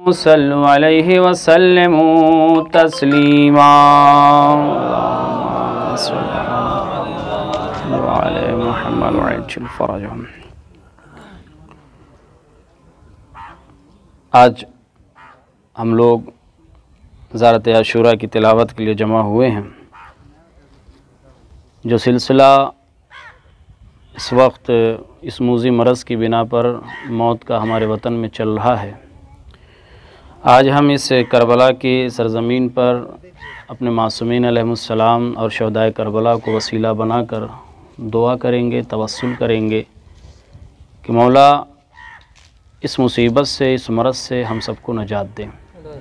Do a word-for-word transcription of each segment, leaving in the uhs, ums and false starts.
صلوا علیہ وسلموا تسلیما وعلی محمد وعجل فرجهم۔ آج ہم لوگ زیارت عاشوراء کی تلاوت کے لیے جمع ہوئے ہیں۔ جو سلسلہ اس وقت اس موذی مرض کی بنا پر موت کا ہمارے وطن میں چل رہا ہے، آج ہم اس کربلا کی سرزمین پر اپنے معصومین علیہم السلام اور شہدائے کربلا کو وسیلہ بنا کر دعا کریں گے، توسل کریں گے کہ مولا اس مصیبت سے، اس مرض سے ہم سب کو نجات دیں۔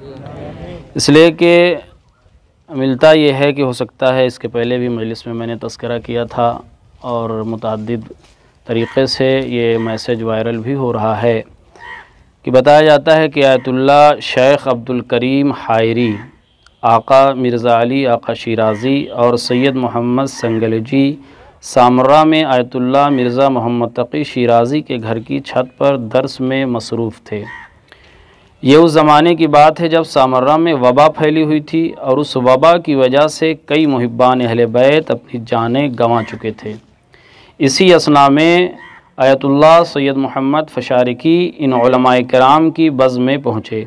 اس لیے کہ ملتا یہ ہے کہ ہو سکتا ہے اس کے پہلے بھی مجلس میں میں نے تذکرہ کیا تھا اور متعدد طریقے سے یہ میسیج وائرل بھی ہو رہا ہے کہ بتایا جاتا ہے کہ آیت اللہ شیخ عبدالکریم حائری، آقا مرزا علی آقا شیرازی اور سید محمد سنگلجی سامرہ میں آیت اللہ مرزا محمد تقی شیرازی کے گھر کی چھت پر درس میں مصروف تھے۔ یہ اس زمانے کی بات ہے جب سامرہ میں وبا پھیلی ہوئی تھی اور اس وبا کی وجہ سے کئی محبان اہل بیت اپنی جانیں گنوا چکے تھے۔ اسی اثناء میں آیت اللہ سید محمد فشارقی ان علماء کرام کی بز میں پہنچے۔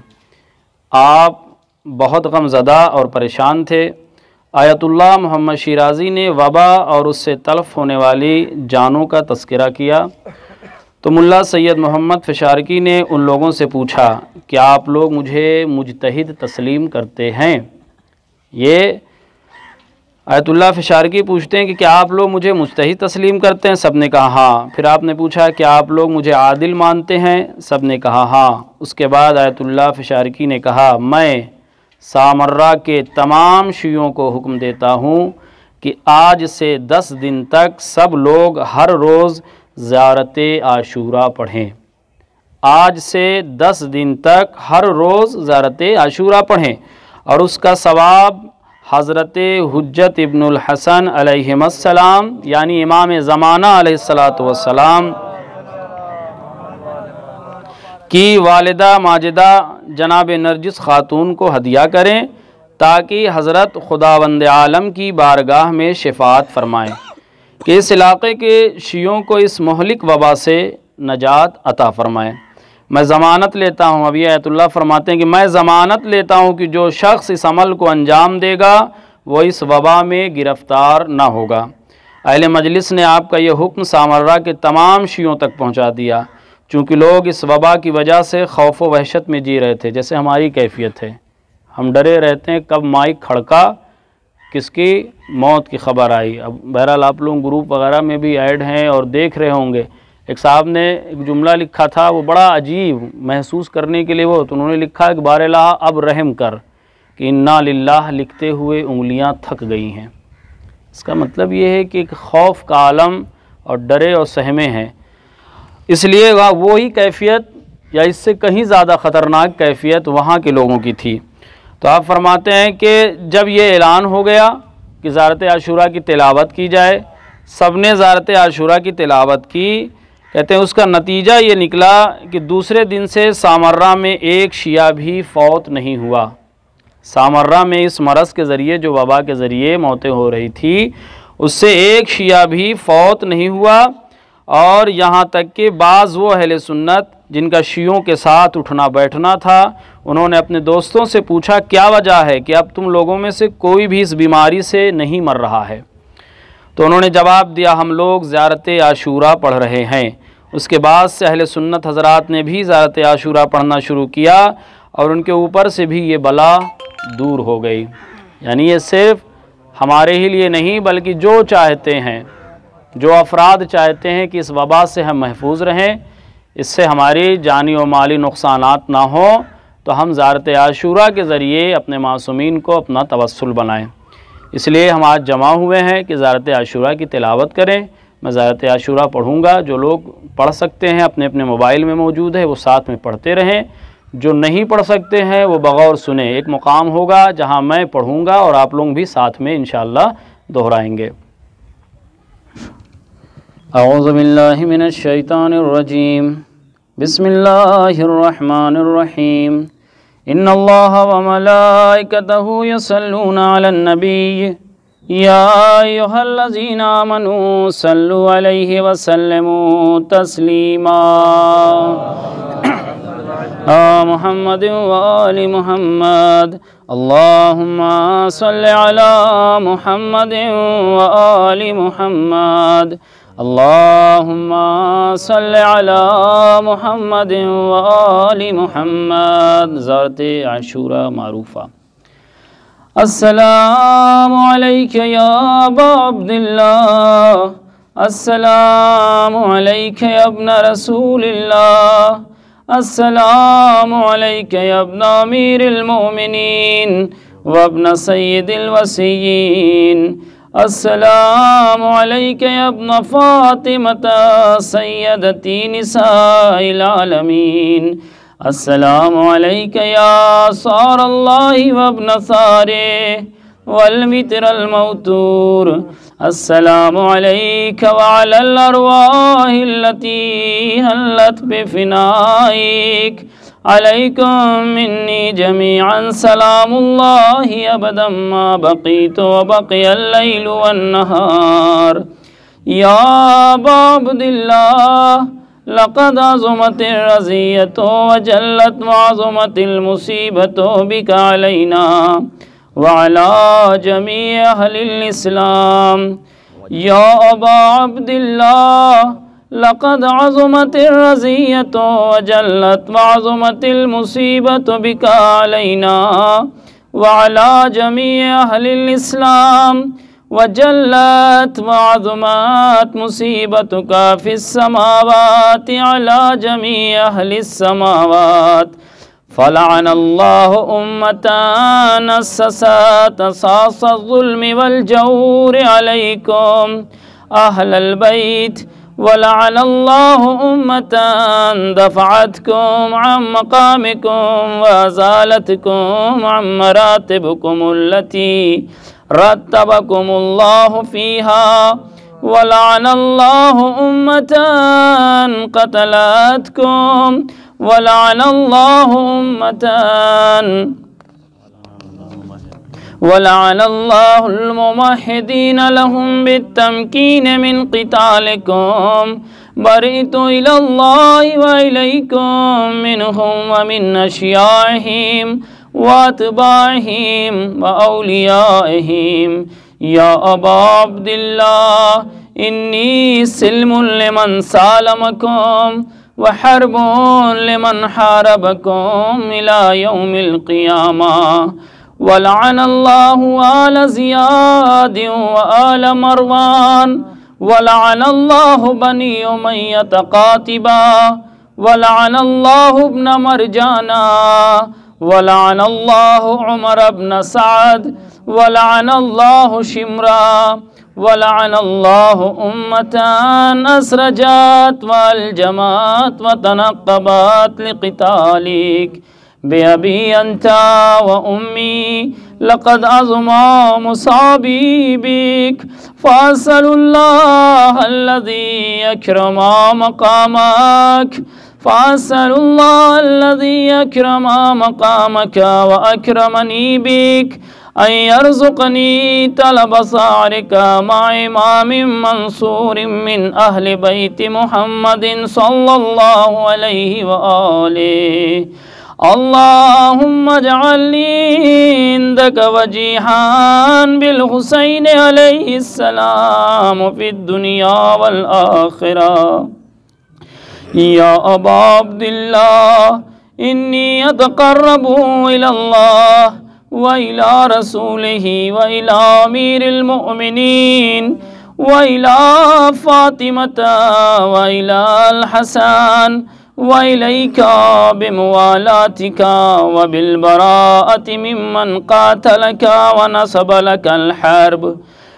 آپ بہت غم زدہ اور پریشان تھے۔ آیت اللہ محمد شیرازی نے وبا اور اس سے تلف ہونے والی جانوں کا تذکرہ کیا تو ملا سید محمد فشارقی نے ان لوگوں سے پوچھا کہ آپ لوگ مجھے مجتہد تسلیم کرتے ہیں؟ یہ آیت اللہ فشارقی پوچھتے ہیں کہ کیا آپ لوگ مجھے مجتہد تسلیم کرتے ہیں؟ سب نے کہا ہاں۔ پھر آپ نے پوچھا کہ آپ لوگ مجھے عادل مانتے ہیں؟ سب نے کہا ہاں۔ اس کے بعد آیت اللہ فشارقی نے کہا میں سامرہ کے تمام شیعوں کو حکم دیتا ہوں کہ آج سے دس دن تک سب لوگ ہر روز زیارت عاشوراء پڑھیں۔ آج سے دس دن تک ہر روز زیارت عاشوراء پڑھیں اور اس کا ثواب حضرت حجت ابن الحسن علیہ السلام یعنی امام زمانہ علیہ السلام کی والدہ ماجدہ جناب نرجس خاتون کو ہدیہ کریں تاکہ حضرت خداوند عالم کی بارگاہ میں شفاعت فرمائیں کہ اس علاقے کے شیعوں کو اس مہلک وبا سے نجات عطا فرمائیں۔ میں ضمانت لیتا ہوں، ابھی آیت اللہ فرماتے ہیں کہ میں ضمانت لیتا ہوں کہ جو شخص اس عمل کو انجام دے گا وہ اس وبا میں گرفتار نہ ہوگا۔ اہل مجلس نے آپ کا یہ حکم سامرہ کے تمام شیعوں تک پہنچا دیا، چونکہ لوگ اس وبا کی وجہ سے خوف و وحشت میں جی رہے تھے، جیسے ہماری کیفیت ہے۔ ہم ڈرے رہتے ہیں کب مائک کھڑکا، کس کی موت کی خبر آئی۔ اب بہرحال آپ لوگ گروپ وغیرہ میں بھی ایڈ ہیں اور دیکھ رہے ہوں گے، ایک صاحب نے ایک جملہ لکھا تھا، وہ بڑا عجیب محسوس کرنے کے لیے وہ تو انہوں نے لکھا کہ بار الہ اب رحم کر کہ انا للہ لکھتے ہوئے انگلیاں تھک گئی ہیں۔ اس کا مطلب یہ ہے کہ ایک خوف کا عالم اور ڈرے اور سہمے ہیں، اس لیے وہی کیفیت یا اس سے کہیں زیادہ خطرناک کیفیت وہاں کے لوگوں کی تھی۔ تو آپ فرماتے ہیں کہ جب یہ اعلان ہو گیا کہ زیارت عاشوراء کی تلاوت کی جائے، سب نے زیارت عاشوراء کی تلاوت کی۔ کہتے ہیں اس کا نتیجہ یہ نکلا کہ دوسرے دن سے سامرہ میں ایک شیعہ بھی فوت نہیں ہوا۔ سامرہ میں اس مرض کے ذریعے جو وبا کے ذریعے موتیں ہو رہی تھی اس سے ایک شیعہ بھی فوت نہیں ہوا، اور یہاں تک کہ بعض وہ اہل سنت جن کا شیعوں کے ساتھ اٹھنا بیٹھنا تھا انہوں نے اپنے دوستوں سے پوچھا کیا وجہ ہے کہ اب تم لوگوں میں سے کوئی بھی اس بیماری سے نہیں مر رہا ہے؟ تو انہوں نے جواب دیا ہم لوگ زیارت عاشوراء پڑھ رہے ہیں۔ اس کے بعد سے اہل سنت حضرات نے بھی زیارت عاشوراء پڑھنا شروع کیا اور ان کے اوپر سے بھی یہ بلا دور ہو گئی۔ یعنی یہ صرف ہمارے ہی لیے نہیں بلکہ جو چاہتے ہیں، جو افراد چاہتے ہیں کہ اس وبا سے ہم محفوظ رہیں، اس سے ہماری جانی و مالی نقصانات نہ ہوں، تو ہم زیارت عاشوراء کے ذریعے اپنے معصومین کو اپنا توسل بنائیں۔ اس لیے ہم آج جمع ہوئے ہیں کہ زیارت عاشوراء کی تلاوت کریں۔ میں زیارت عاشوراء پڑھوں گا، جو لوگ پڑھ سکتے ہیں اپنے اپنے موبائل میں موجود ہے وہ ساتھ میں پڑھتے رہیں، جو نہیں پڑھ سکتے ہیں وہ بغور سنے ایک مقام ہوگا جہاں میں پڑھوں گا اور آپ لوگ بھی ساتھ میں انشاءاللہ دہرائیں گے۔ اعوذ باللہ من الشیطان الرجیم، بسم اللہ الرحمن الرحیم، إن الله وملائكته يصلون على النبي يا أيها الذين آمنوا صلوا عليه وسلموا تسليما محمد وآل محمد اللهم صل على محمد وآل محمد اللهم صل على محمد وآل محمد زارت عاشورہ معروفہ السلام علیک یا ابا عبداللہ السلام علیک یا ابن رسول اللہ السلام علیک یا ابن امیر المؤمنین وابن سید الوسیین السلام علیک یا ابن فاطمۃ سیدتی نساء العالمین السلام علیک یا صار اللہ وابن ثارہ والمتر الموتور السلام علیک وعلی الارواح التي حلت بفنائک علیکم منی جمیعا سلام اللہ ابدا ما بقیت وبقی اللیل والنہار یا ابا عبداللہ لقد عظمت الرزیت وجلت وعظمت المصیبت بک علینا وعلى جميع أهل الإسلام يا أبا عبد الله لقد عظمت الرزية وجلت وعظمت المصيبة بك علينا وعلى جميع أهل الإسلام وجلت وعظمت مصيبتك في السماوات على جميع أهل السماوات فلعن الله أمتان أسست أساس الظلم والجور عليكم أهل البيت ولعن الله أمتان دفعتكم عن مقامكم وأزالتكم عن مراتبكم التي رتبكم الله فيها ولعن الله أمتان قتلتكم ولعن الله أمتان ولعن الله الممهدين لهم بالتمكين من قتالكم برئت إلى الله وإليكم منهم ومن أشياعهم وأتباعهم وأوليائهم يا أبا عبد الله إني سلم لمن سالمكم وحرب لمن حاربكم إلى يوم القيامة ولعن الله آل زياد وآل مروان ولعن الله بني أمية قاتبا ولعن الله ابن مرجانا ولعن الله عمر بن سعد ولعن الله شمرا ولعن الله أمتان أسرجات والجمات وتنقبات لقتالك بأبي أنت وأمي لقد عظم مصابي بك فأسأل الله الذي يكرم مقامك فأسأل الله الذي يكرم مقامك وأكرمني بك أن يرزقني طلب صارك مع إمام منصور من أهل بيت محمد صلى الله عليه وآله اللهم اجعلني عندك وجيها بالحسين عليه السلام في الدنيا والآخرة يا أبا عبد الله إني أتقرب إلى الله وإلى رسوله وإلى أمير المؤمنين وإلى فاطمة وإلى الحسن وإليك بموالاتك وبالبراءة ممن قاتلك ونصب لك الحرب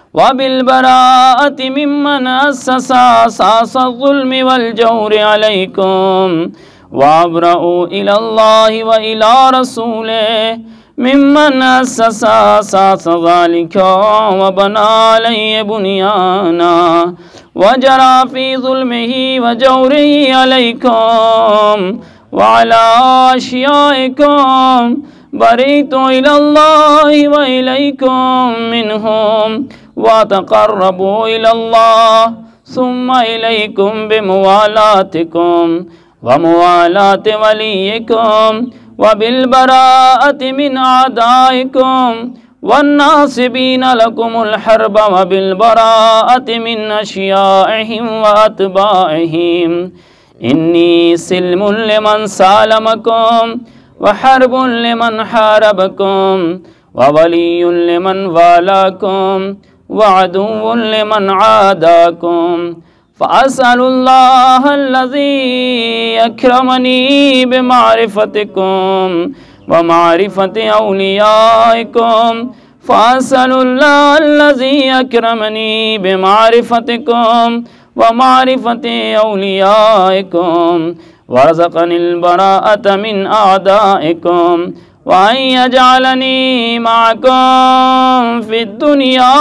وبالبراءة ممن أسس أساس الظلم والجور عليكم وأبرأوا إلى الله وإلى رسوله ممن أسس أساس ذلك وبنى عليه بنيانا وجرى في ظلمه وجوره عليكم وعلى أشيائكم برئت إلى الله وإليكم منهم وأتقرب إلى الله ثم إليكم بموالاتكم وموالاة وليكم وبالبراءة من أعدائكم والناصبين لكم الحرب وبالبراءة من أشيائهم وأتباعهم إني سلم لمن سالمكم وحرب لمن حاربكم وولي لمن والاكم وعدو لمن عاداكم فأسأل الله الذي أكرمني بمعرفتكم ومعرفة أوليائكم فأسأل الله الذي أكرمني بمعرفتكم ومعرفة أوليائكم ورزقني البراءة من أعدائكم وأن يجعلني معكم في الدنيا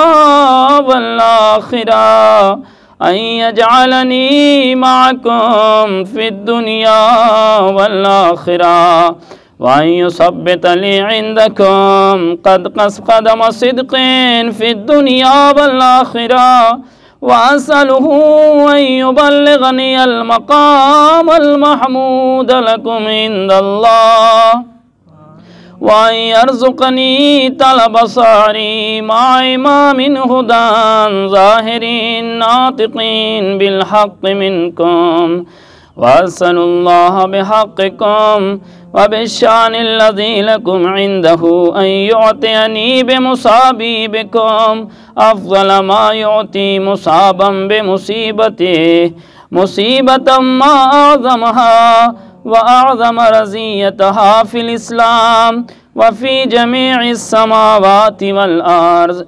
والآخرة أن يجعلني معكم في الدنيا والآخرة وأن يثبت لي عندكم قد قدم صدق في الدنيا والآخرة وأسأله أن يبلغني المقام المحمود لكم عند الله وأن يرزقني طلب صاري مع إمام هدى ظاهرين ناطقين بالحق منكم وأسأل الله بحقكم وبالشأن الذي لكم عنده أن يعطيني بمصابي بكم أفضل ما يعطي مصابا بمصيبته مصيبة ما أعظمها وأعظم رزيتها في الإسلام وفي جميع السماوات والأرض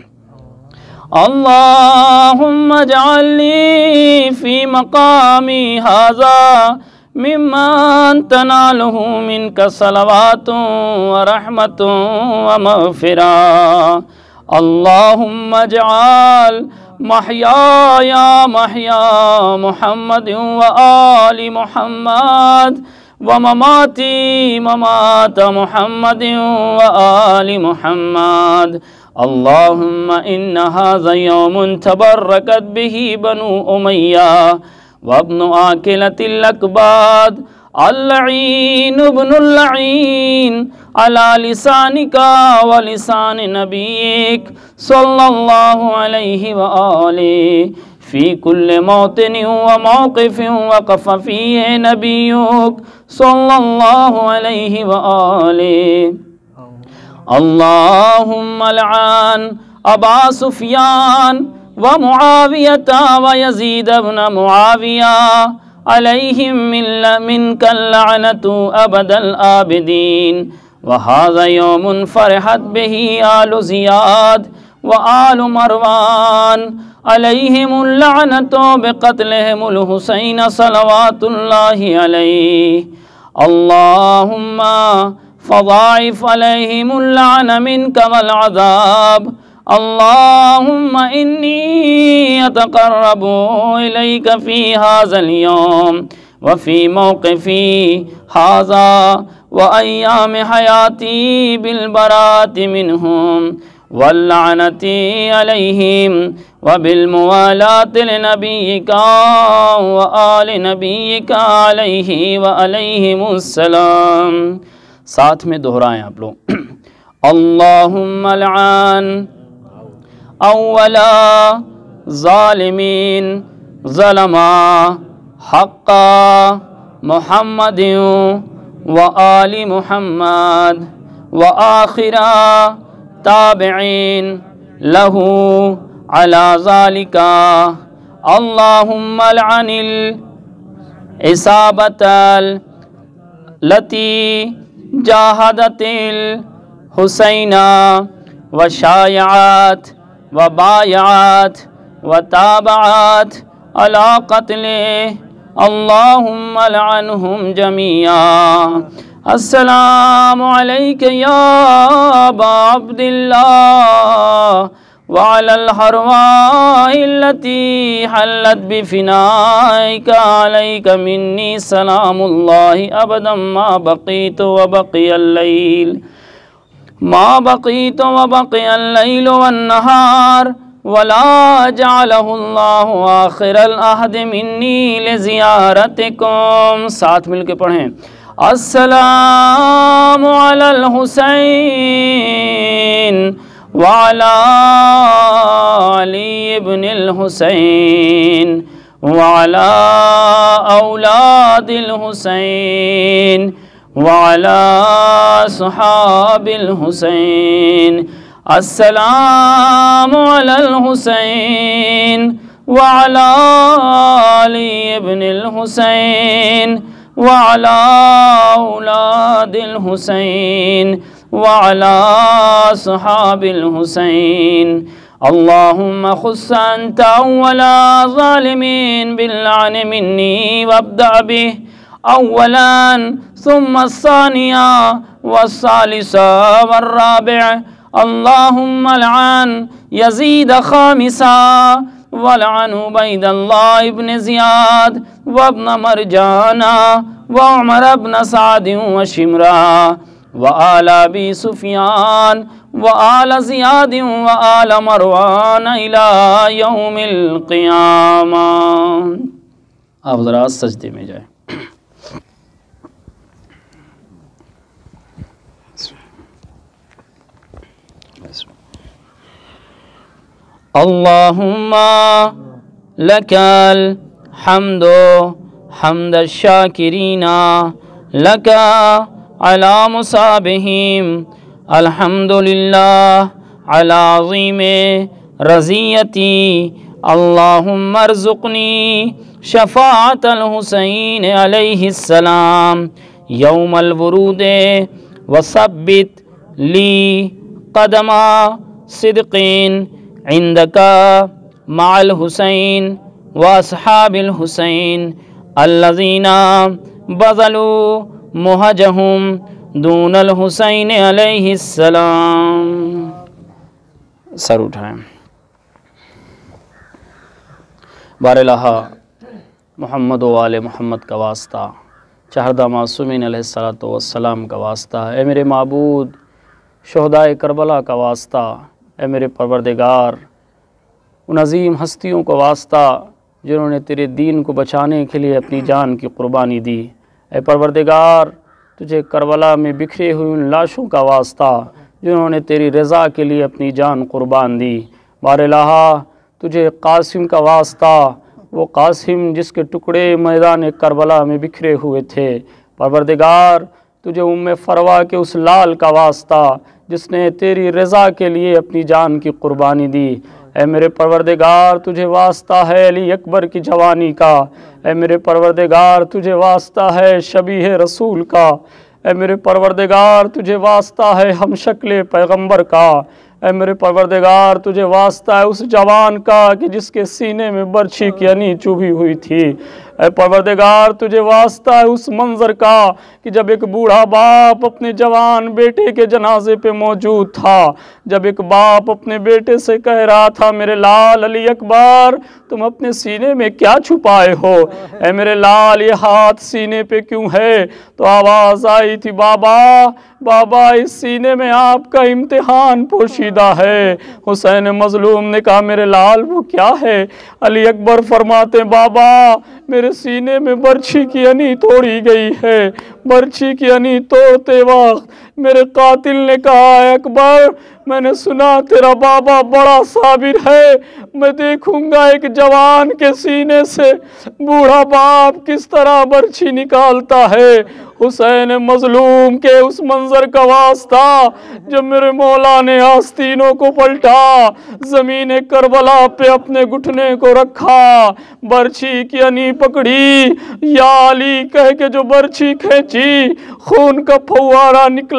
اللهم اجعل لي في مقامي هذا ممن تناله منك صلوات ورحمة ومغفرة اللهم اجعل محياي محيا محمد وآل محمد ومماتي ممات محمد وآل محمد اللهم إن هذا يوم تبركت به بنو أمية وابن آكلة الأكباد اللعين ابن اللعين على لسانك ولسان نبيك صلى الله عليه وآله في كل موطن وموقف وقف فيه نبيك صلى الله عليه وآله اللهم لعن أبا سفيان ومعاوية ويزيد بن معاوية عليهم من منك اللعنة أبد الآبدين وهذا يوم فرحت به آل زياد وآل مروان عليهم اللعنة بقتلهم الحسين صلوات الله عليه اللهم فضاعف عليهم اللعن منك والعذاب اللهم إني أتقرب إليك في هذا اليوم وفي موقفي هذا وأيام حياتي بالبراءة منهم واللعنة عليهم وبالموالاة لنبيك وآل نبيك عليه وعليهم السلام. ساتھ میں دہرائیں آپ لوگ اللہم لعن اولا ظالمین ظلما حق محمد و آل محمد و آخرا تابعین لہو علی ذالک اللہم لعن العصابۃ التی جاہدت الحسین وشایعت وبایعت وتابعت علی قتلہ اللہم لعنہم جمیعا. السلام علیک یا ابا عبداللہ وعلى الحرواء التي حلت بفنائك عليك مني سلام الله أبدا ما بقيت وبقي الليل ما بقيت وبقي الليل والنهار ولا جعله الله آخر العهد مني لزيارتكم. ساتھ مل کے پڑھیں. السلام علی الحسین وعلى علي بن الحسين وعلى أولاد الحسين وعلى صحاب الحسين. السلام على الحسين وعلى علي بن الحسين وعلى أولاد الحسين وعلى صحاب الحسين. اللهم خص أنت أول ظالمين باللعن مني وابدأ به أولا ثم الثانية والثالثة والرابعة. اللهم لعن يزيد خامسا ولعن عبيد الله بن زياد وابن مرجانا وعمر بن سعد وشمرا وآل أبي سفيان وآل زياد وآل مروان إلى يوم القيامة. آپ ذرا سجدے میں جائیں. اللهم لك الحمد حمد الشاكرين لك على مصابهم. الحمد لله على عظيم رضيتي. اللهم ارزقني شفاعة الحسين عليه السلام يوم الورود وثبت لي قدم صدق عندك مع الحسين وأصحاب الحسين الذين بذلوا مهجهم دون الحسین علیہ السلام. سر اٹھائیں. بار الہ محمد و آل محمد کا واسطہ، چہردہ معصومین علیہ السلام کا واسطہ، اے میرے معبود شہدائے کربلا کا واسطہ، اے میرے پروردگار ان عظیم ہستیوں کا واسطہ جنہوں نے تیرے دین کو بچانے کے لیے اپنی جان کی قربانی دی. اے پروردگار تجھے کربلا میں بکھرے ہوئے ان لاشوں کا واسطہ جنہوں نے تیری رضا کے لیے اپنی جان قربان دی. بار الہ تجھے قاسم کا واسطہ، وہ قاسم جس کے ٹکڑے میدان کربلا میں بکھرے ہوئے تھے. پروردگار تجھے ام فروا کے اس لال کا واسطہ جس نے تیری رضا کے لیے اپنی جان کی قربانی دی. اے میرے پروردگار تجھے واسطہ ہے علی اکبر کی جوانی کا. اے میرے پروردگار تجھے واسطہ ہے شبیہ رسول کا. اے میرے پروردگار تجھے واسطہ ہے ہم شکل پیغمبر کا. اے میرے پروردگار تجھے واسطہ ہے اس جوان کا کہ جس کے سینے میں برچھی کی انی چبھی ہوئی تھی. اے پروردگار تجھے واسطہ ہے اس منظر کا کہ جب ایک بوڑھا باپ اپنے جوان بیٹے کے جنازے پہ موجود تھا، جب ایک باپ اپنے بیٹے سے کہہ رہا تھا میرے لال علی اکبر تم اپنے سینے میں کیا چھپائے ہو، اے میرے لال یہ ہاتھ سینے پہ کیوں ہے؟ تو آواز آئی تھی بابا بابا اس سینے میں آپ کا امتحان پوشیدہ ہے. حسین مظلوم نے کہا میرے لال وہ کیا ہے؟ علی اکبر فرماتے بابا میرے سینے میں برچھی کی انی توڑی گئی ہے. برچھی کی انی توڑتے وقت میرے قاتل نے کہا اے اکبر میں نے سنا تیرا بابا بڑا صابر ہے، میں دیکھوں گا ایک جوان کے سینے سے بوڑھا باپ کس طرح برچھی نکالتا ہے. حسین مظلوم کے اس منظر کا واسطہ جب میرے مولا نے آستینوں کو پلٹا، زمین کربلا پہ اپنے گھٹنے کو رکھا، برچھی کی انی پکڑی، یا علی کہہ کے جو برچھی کھینچی، خون کا پھوارا نکلا.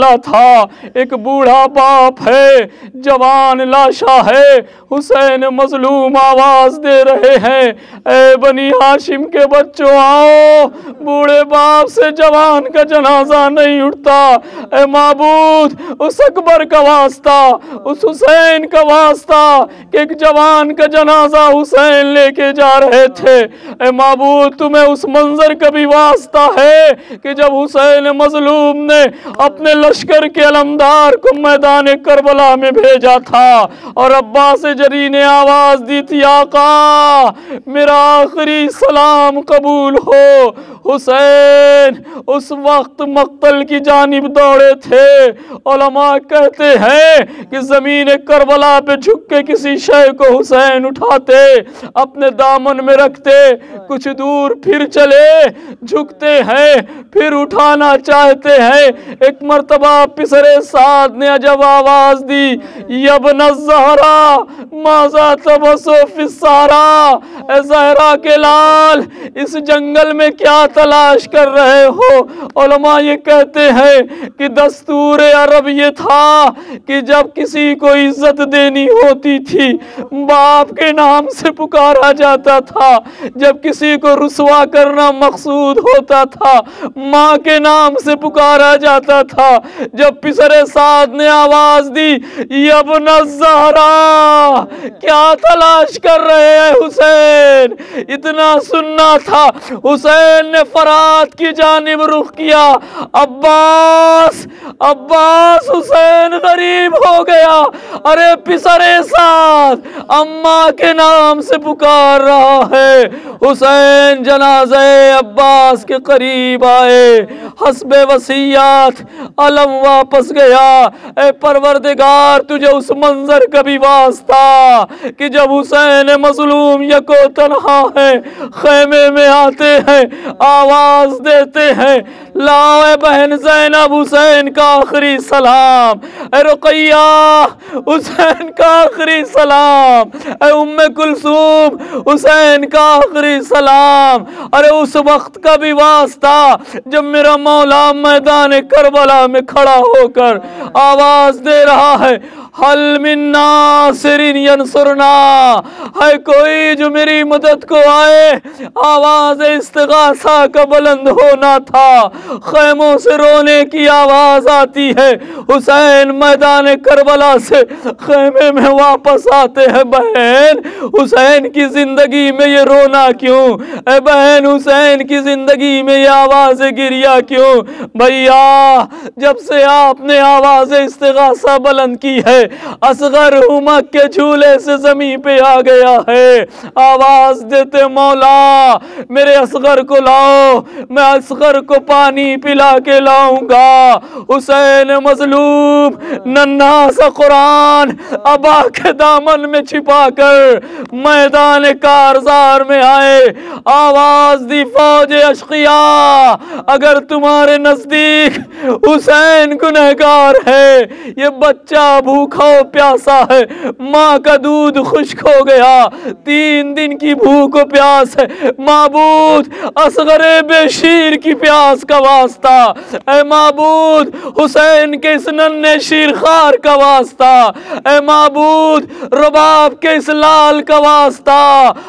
والا تھا، ایک بوڑھا باپ ہے، جوان لاشا ہے، حسین مظلوم آواز دے رہے ہیں، اے بنی ہاشم کے بچوں آؤ، بوڑھے باپ سے جوان کا جنازہ نہیں اٹھتا، اے معبود اس اکبر کا واسطہ، اس حسین کا واسطہ کہ ایک جوان کا جنازہ حسین لے کے جا رہے تھے، اے معبود تمہیں اس منظر کا بھی واسطہ ہے کہ جب حسین مظلوم نے اپنے لشکر کے علمدار کو میدان کربلا میں بھیجا تھا اور عباس جری نے آواز دی تھی آقا میرا آخری سلام قبول ہو، حسین اس وقت مقتل کی جانب دوڑے تھے۔ علماء کہتے ہیں کہ زمین کربلا پہ جھک کے کسی شے کو حسین اٹھاتے، اپنے دامن میں رکھتے، کچھ دور پھر چلے، جھکتے ہیں، پھر اٹھانا چاہتے ہیں۔ ایک مرتبہ پسر سعد نے عجب آواز دی، یبن الزہرا ماذا تبسو فی الصحرا، اے زہرا کے لال اس جنگل میں کیا تلاش کر رہے ہو؟ علماء یہ کہتے ہیں کہ دستور عرب یہ تھا کہ جب کسی کو عزت دینی ہوتی تھی باپ کے نام سے پکارا جاتا تھا، جب کسی کو رسوا کرنا مقصود ہوتا تھا ماں کے نام سے پکارا جاتا تھا۔ جب پسر سعد نے آواز دی یبن الزہرا کیا تلاش کر رہے ہیں حسین، اتنا سننا تھا، حسین نے فرات کی جانب رخ کیا، عباس عباس حسین غریب ہو گیا، ارے پسر سعد اماں کے نام سے پکار رہا ہے۔ حسین جنازہ عباس کے قریب آئے، حسب وصیت علم واپس گیا، اے پروردگار تجھے اس منظر کا بھی واسطہ کہ جب حسین مظلوم یکو تنہا ہے خیمے میں آتے ہیں آواز دیتے ہیں لاؤ اے بہن زینب حسین کا آخری سلام، اے رقیہ حسین کا آخری سلام، اے ام کلثوم حسین کا آخری سلام۔ ارے اس وقت کا بھی واسطہ جب میرا مولا میدان کربلا میں کھڑا ہو کر آواز دے رہا ہے حل من ناصر ینصرنا، ہے کوئی جو میری مدد کو آئے، آواز استغاثہ کا بلند ہونا تھا، خیموں سے رونے کی آواز آتی ہے، حسین میدان کربلا سے خیمے میں واپس آتے ہیں، بہن حسین کی زندگی میں یہ رونا کیوں، اے بہن حسین کی زندگی میں یہ آواز گریہ کیوں؟ بھیا جب سے آپ نے آواز استغاثہ بلند کی ہے اصغر ہمک کے جھولے سے زمین پہ آ گیا ہے، آواز دیتے مولا میرے اصغر کو لاؤ، میں اصغر کو پانی پلا کے لاؤں گا۔ حسین مظلوم ننھا سا قرآن ابا کے دامن میں چھپا کر میدان کارزار میں آئے، آواز دی فوج اشقیاء اگر تمہارے نزدیک حسین گنہگار ہے، یہ بچہ بھوکا و پیاسا ہے، ماں کا دودھ خشک ہو گیا، تین دن کی بھوک و پیاس ہے، معبود اصغر بے شیر کی پیاس کا واسطہ، اے معبود حسین کے اس ننھے شیر خار کا واسطہ، اے معبود رباب کے اس لال کا واسطہ،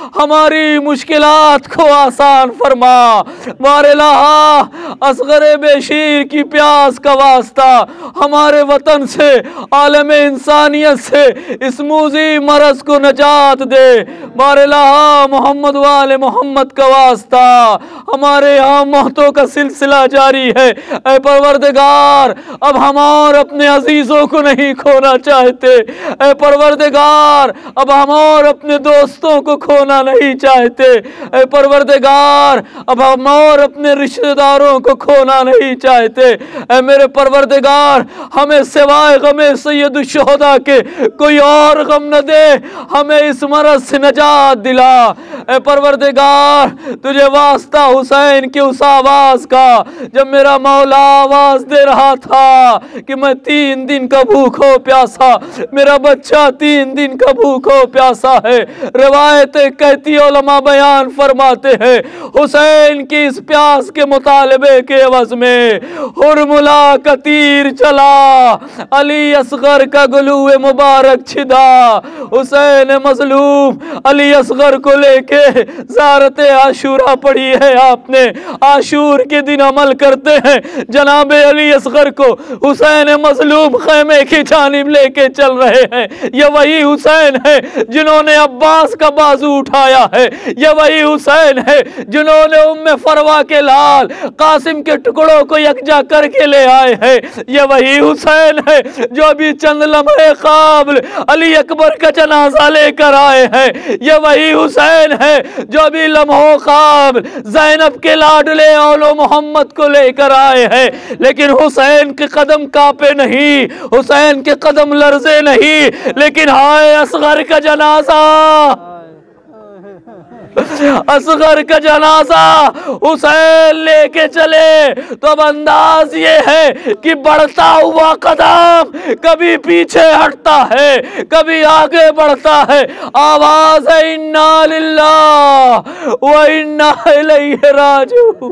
ہماری مشکلات کو آسان فرما، مارے لہا اصغر بے شیر کی پیاس کا واسطہ، ہمارے وطن سے عالم انسانیت سے اس موذی مرض کو نجات دے، مارے لہا محمد وال محمد کا واسطہ، ہمارے یہاں موتوں کا سلسلہ جاری ہے، اے پروردگار اب ہم اور اپنے عزیزوں کو نہیں کھونا چاہتے، اے پروردگار اب ہم اور اپنے دوستوں کو کھونا نہیں چاہتے، اے پروردگار اب ہم اور اپنے رشتہ داروں کو کھونا نہیں چاہتے، اے میرے پروردگار ہمیں سوائے غم سید शुहदा के कोई और गम न दे, हमें इस मरज से नजात दिला। ए परवरदिगार, तुझे वास्ता हुसैन की उस आवाज का, जब मेरा मौला आवाज दे रहा था कि मैं तीन दिन का भूखो प्यासा, मेरा बच्चा तीन दिन का भूखो प्यासा है। रिवायतें कहती, उलमा बयान फरमाते हैं, हुसैन की इस प्यास के मुतालबे के एवज में हुरमुला का तीर चला, अली असगर का गुलूए मुबारक छिदा। हुसैन मजलूम अली असगर को लेके ज़ारत आशूरा पढ़ी है आपने, आशूर के दिन अमल करते हैं। जनाब अली असगर को हुसैन मजलूम खैमे की जानिब लेके चल रहे हैं। ये वही हुसैन है जिन्होंने अब्बास का बाजू उठाया है, ये वही हुसैन है जिन्होंने उम्मे फरवा के लाल कासिम के टुकड़ों को यकजा करके ले आए हैं। ये वही हुसैन है जो अभी चंद लम्हे काबल अली अकबर का जनाजा लेकर आए हैं। ये वही हुसैन है जो अभी लम्हों काबल ज़ैनब के लाडले औलो मोहम्मद को लेकर आए हैं। लेकिन हुसैन के कदम कांपे नहीं, हुसैन के कदम लर्जे नहीं, लेकिन हाय असगर का जनाजा, असगर का जनाजा हुसैन लेके चले। तो अब अंदाज ये है कि बढ़ता हुआ कदम कभी पीछे हटता है, कभी आगे बढ़ता है। आवाज है इन्ना लिल्लाह व इन्ना इलैहि राजिऊन।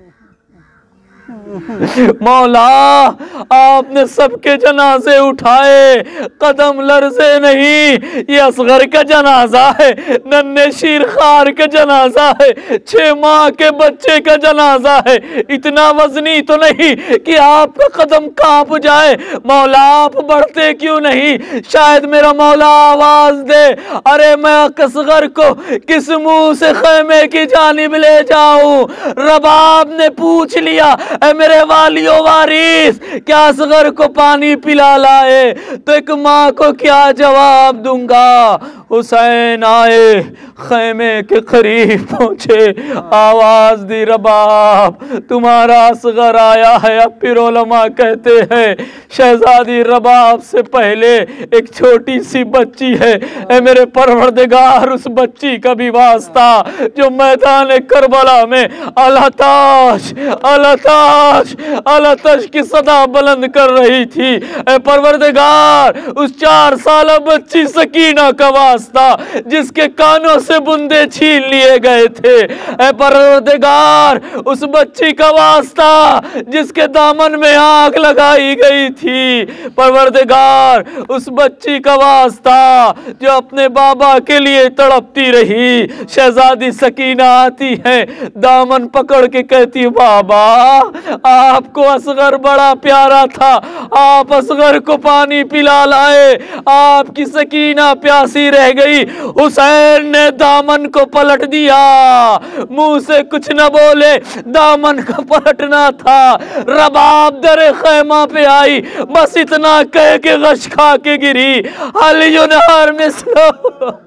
मौला, आपने सबके जनाजे उठाए, कदम लर्जे नहीं। ये असगर का जनाजा है, नन्हे शीर खार का जनाजा है, छह माह के बच्चे का जनाजा है। इतना वजनी तो नहीं कि आपका कदम कांप जाए। मौला, आप बढ़ते क्यों नहीं? शायद मेरा मौला आवाज दे, अरे मैं असगर को किस मुंह से खैमे की जानिब ले जाऊं? रबाब ने पूछ लिया, मेरे वालियों वारिस, क्या असगर को पानी पिला लाए? तो एक माँ को क्या जवाब दूंगा? हुसैन आए, खैमे के करीब पहुंचे, आवाज दी, रबाब तुम्हारा असगर आया है। अब फिर उलमा कहते हैं शहजादी रबाब से पहले एक छोटी सी बच्ची है। ए मेरे परवरदिगार, उस बच्ची का भी वास्ता जो मैदान करबला में अलताश अलताश अलताश की सदा बुलंद कर रही थी। ए परवरदिगार, उस चार साल बच्ची सकीना का वास्ता जिसके कानों से बुंदे छीन लिए गए थे। ए परवरदिगार, उस बच्ची का वास्ता जिसके दामन में आग लगाई गई थी। परवरदिगार, उस बच्ची का वास्ता जो अपने बाबा के लिए तड़पती रही। शहजादी सकीना आती है, दामन पकड़ के कहती, बाबा आपको असगर बड़ा प्यारा था, आप असगर को पानी पिला लाए, आपकी सकीना प्यासी रह गई। हुसैन ने दामन को पलट दिया, मुंह से कुछ न बोले, दामन को पलटना था। रबाब दरे खैमा पे आई, बस इतना कह के गश खा के गिरी। अलियुनहर मिस्लो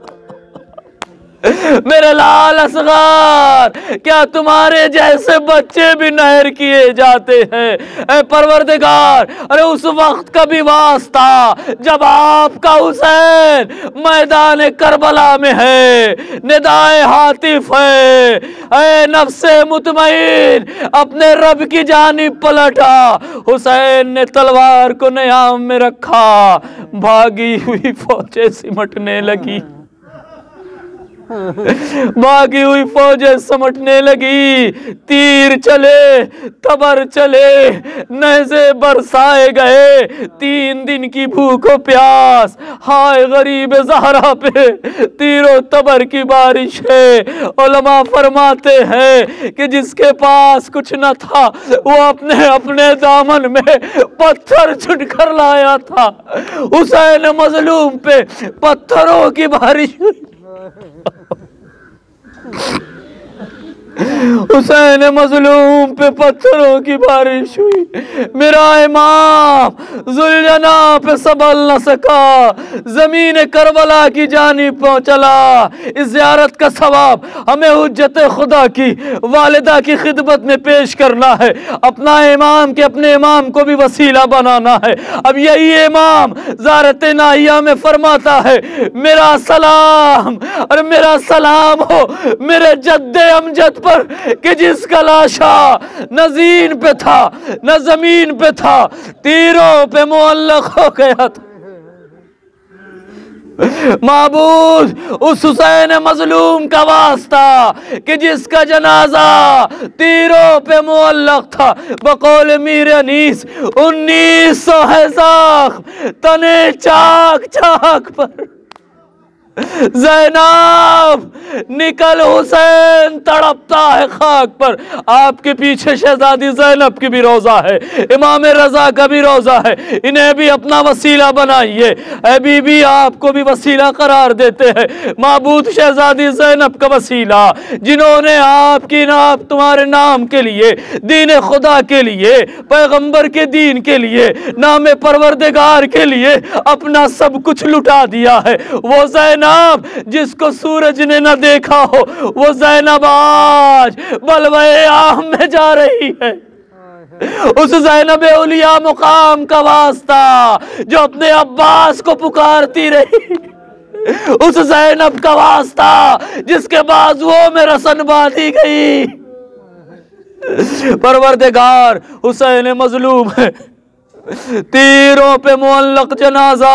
मेरे लाल असगर, क्या तुम्हारे जैसे बच्चे भी नहर किए जाते हैं? ए परवरदिगार, अरे उस वक्त का भी वास्ता जब आपका हुसैन मैदान करबला में है, निदाए हातिफ है, ए नफ्से मुतमईन अपने रब की जानिब पलटा। हुसैन ने तलवार को न्याम में रखा, भागी हुई फौजें सिमटने लगी, भागी हुई फौजें समटने लगी। तीर चले, तबर चले, नेज़े बरसाए गए। तीन दिन की भूख और प्यास, हाय गरीब ज़हरा पे तीरों तबर की बारिश है। उलमा फरमाते हैं कि जिसके पास कुछ न था वो अपने अपने दामन में पत्थर चुन कर लाया था। हुसैन मजलूम पे पत्थरों की बारिश हुई। حسین مظلوم پہ پتھروں کی بارش ہوئی، میرا امام ذوالجناح پہ سنبھل نہ سکا، زمین کربلا کی جانب پہنچلا۔ اس زیارت کا ثواب ہمیں حجت خدا کی والدہ کی خدمت میں پیش کرنا ہے، اپنا امام کے اپنے امام کو بھی وسیلہ بنانا ہے۔ اب یہی امام زیارت نائیہ میں فرماتا ہے میرا سلام اور میرا سلام ہو میرے جد امجد پر کہ جس کا لاشا نہ زین پہ تھا نہ زمین پہ تھا، تیروں پہ معلق ہو گیا تھا۔ معبود اس حسین مظلوم کا واسطہ کہ جس کا جنازہ تیروں پہ معلق تھا، بقول میر انیس انیس سو ہے زخم تنے چاک چاک پر، زینب نکل حسین تڑپتا ہے خاک پر۔ آپ کے پیچھے شہزادی زینب کی بھی روضہ ہے، امام رضا کا بھی روضہ ہے، انہیں بھی اپنا وسیلہ بنائیے۔ اے بی بی آپ کو بھی وسیلہ قرار دیتے ہیں، معبود شہزادی زینب کا وسیلہ، جنہوں نے آپ کی نام تمہارے نام کے لیے، دین خدا کے لیے، پیغمبر کے دین کے لیے، نام پروردگار کے لیے اپنا سب کچھ لٹا دیا ہے۔ وہ زینب جس کو سورج نے نہ دیکھا ہو، وہ زینب آج بلوے عام میں جا رہی ہے۔ اس زینب اولیاء مقام کا واسطہ جو اپنے عباس کو پکارتی رہی، اس زینب کا واسطہ جس کے بازوؤں میں رسن باندھی گئی۔ پروردگار حسین مظلوم ہے، تیروں پہ معلق جنازہ،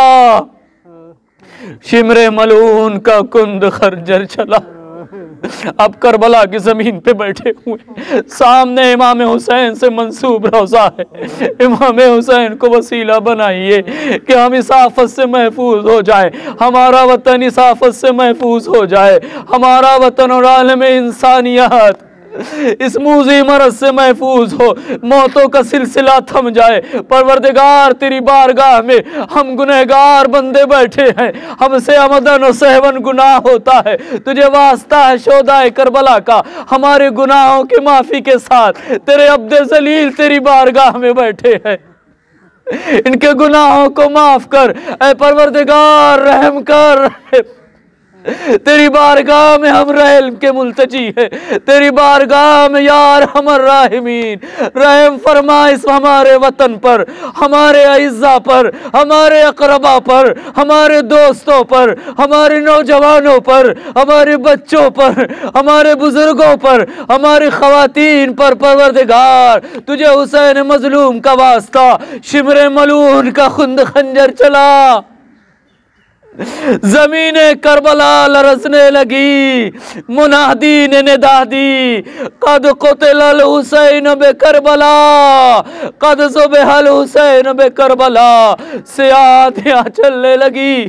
شمر ملعون کا کند خرجر چلا۔ اب کربلا کی زمین پہ بیٹھے ہوئے، سامنے امام حسین سے منسوب روضہ ہے، امام حسین کو وسیلہ بنائیے کہ ہم اس آفت سے محفوظ ہو جائیں، ہمارا وطن اس آفت سے محفوظ ہو جائے، ہمارا وطن اور عالم انسانیت اس موذی مرض سے محفوظ ہو، موتوں کا سلسلہ تھم جائے۔ پروردگار تیری بارگاہ میں ہم گنہگار بندے بیٹھے ہیں، ہم سے عمدن و سہون گناہ ہوتا ہے، تجھے واسطہ ہے شہدائے کربلا کا، ہمارے گناہوں کی معافی کے ساتھ تیرے عبد ذلیل تیری بارگاہ میں بیٹھے ہیں، ان کے گناہوں کو معاف کر اے پروردگار، رحم کر۔ تیری بارگاہ میں ہم رحم کے ملتجی ہیں، تیری بارگاہ میں یا ارحم الراحمین رحم فرما اس ہمارے وطن پر، ہمارے اعزاء پر، ہمارے اقربا پر، ہمارے دوستوں پر، ہمارے نوجوانوں پر، ہمارے بچوں پر، ہمارے بزرگوں پر، ہماری خواتین پر۔ پروردگار تجھے حسین مظلوم کا واسطہ شمر ملعون کا خند خنجر چلا، زمین کربلا لرزنے لگی، منادی نے ندا دی قد قتل الحسین بکربلا، قد ذبح الحسین بکربلا، سیادیاں چلنے لگی،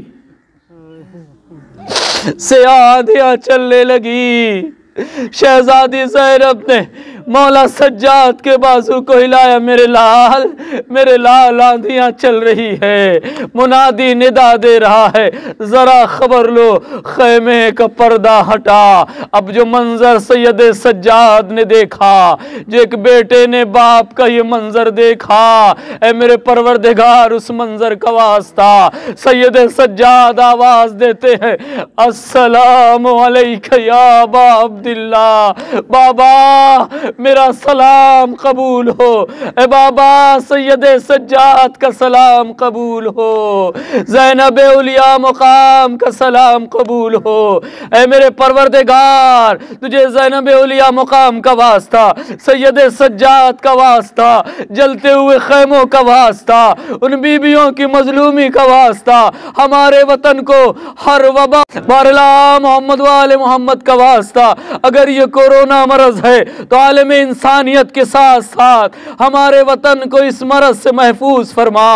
سیادیاں چلنے لگی۔ شہزادی زینب نے مولا سجاد کے بازو کو ہلایا، میرے لال میرے لال آندھیاں چل رہی ہے، منادی ندا دے رہا ہے ذرا خبر لو، خیمے کا پردہ ہٹا۔ اب جو منظر سید سجاد نے دیکھا، جو ایک بیٹے نے باپ کا یہ منظر دیکھا، اے میرے پروردگار اس منظر کا واسطہ سید سجاد آواز دیتے ہیں السلام علیکہ یا ابا عبداللہ، بابا میرا سلام قبول ہو، اے بابا سید سجاد کا سلام قبول ہو، زینب اولیاء مقام کا سلام قبول ہو۔ اے میرے پروردگار تجھے زینب اولیاء مقام کا واسطہ، سید سجاد کا واسطہ، جلتے ہوئے خیموں کا واسطہ، ان بیویوں کی مظلومی کا واسطہ، ہمارے وطن کو ہر وبا بارلا محمد وآل محمد کا واسطہ، اگر یہ کورونا مرض ہے تو عالم عالم انسانیت کے ساتھ ساتھ ہمارے وطن کو اس مرض سے محفوظ فرما۔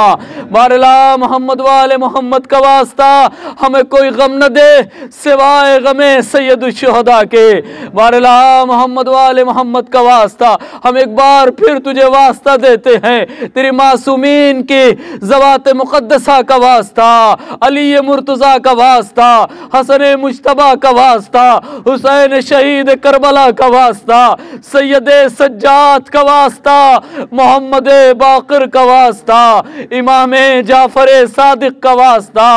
بارلا محمد والے محمد کا واسطہ ہمیں کوئی غم نہ دے سوائے غم سید الشہداء کے۔ بارلا محمد والے محمد کا واسطہ ہم ایک بار پھر تجھے واسطہ دیتے ہیں، تیری معصومین کی ذوات مقدسہ کا واسطہ، علی مرتضیٰ کا واسطہ، حسن مجتبیٰ کا واسطہ، حسین شہید کربلا کا واسطہ، سید سجاد کا واسطہ، محمد باقر کا واسطہ، امام جعفر صادق کا واسطہ،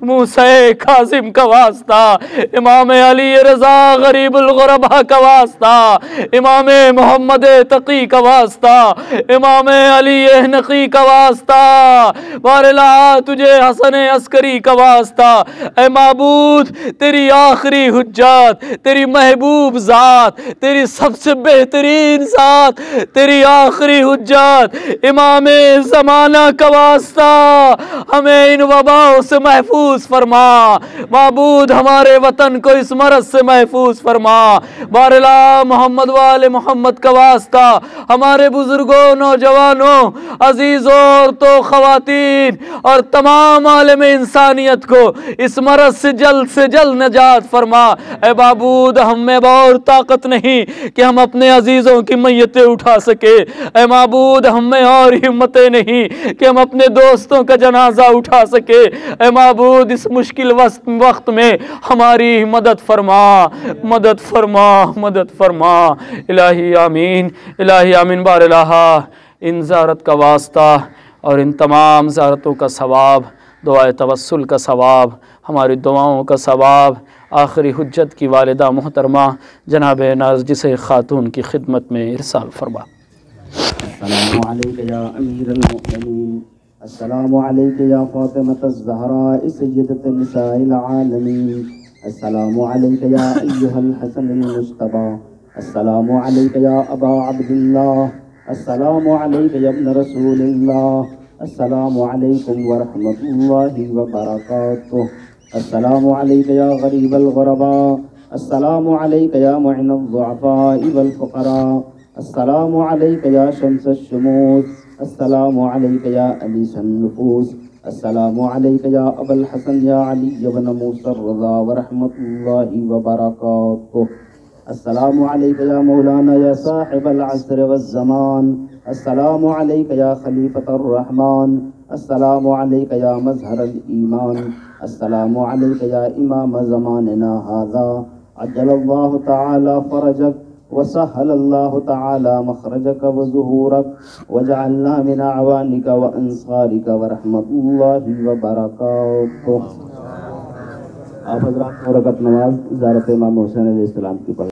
موسیٰ کاظم کا واسطہ، امام علی رضا غریب الغرباء کا واسطہ، امام محمد تقی کا واسطہ، امام علی احنقی کا واسطہ، بارلا تجھے حسن عسکری کا واسطہ۔ اے معبود تیری آخری حجت، تیری محبوب ذات، تیری سب سے بہترین ذات، تیری آخری حجت امام زمانہ کا واسطہ ہمیں ان وباؤں سے محفوظ فرما۔ معبود ہمارے وطن کو اس مرض سے محفوظ فرما۔ بارلا محمد والے محمد کا واسطہ ہمارے بزرگوں، نوجوانوں، عزیزوں، عورتوں، خواتین اور تمام عالم انسانیت کو اس مرض سے جلد سے جلد نجات فرما۔ اے معبود ہم میں اور طاقت نہیں کہ ہم اپنے عزیزوں کی میتیں اٹھا سکے، اے معبود ہم میں اور ہمتیں نہیں کہ ہم اپنے دوستوں کا جنازہ اٹھا سکے، اے معبود اس مشکل وقت میں ہماری مدد فرما، مدد فرما، مدد فرما۔ الہی آمین، الہی آمین۔ بار الہ ان زیارت کا واسطہ اور ان تمام زیارتوں کا ثواب، دعائے توسل کا ثواب، ہماری دعاؤں کا ثواب آخری حجت کی والدہ محترمہ جناب نرجس خاتون کی خدمت میں ارسال فرما۔ السلام علیک یا امیر المؤمنین، السلام علیک یا فاطمۃ الزہراء سیدۃ نساء العالمین، السلام علیک یا ایہا الحسن المجتبی، السلام علیک یا ابا عبداللہ، السلام علیک یا ابن رسول اللہ، السلام علیکم ورحمۃ اللہ وبرکاتہ، السلام علیک یا غریب الغرباء، السلام علیک یا معین الضعفاء والفقراء، السلام علیک یا شمس الشموس، السلام علیک یا انیس النفوس، السلام علیک یا ابا الحسن یا علی بن موسیٰ الرضا ورحمۃ اللہ وبرکاتہ، السلام علیک یا مولانا یا صاحب العصر والزمان، السلام علیک یا خلیفۃ الرحمن، السلام علیک یا مظہر الایمان، السلام علیک یا امام زماننا ھذا، عجل اللہ تعالی فرجک وسهل الله تعالى مخرجك وظهورك وجعلنا من أعوانك وأنصارك ورحمة الله وبركاته۔ آپ حضرات دو رکعت نماز زیارت امام حسین علیہ السلام کی پڑھ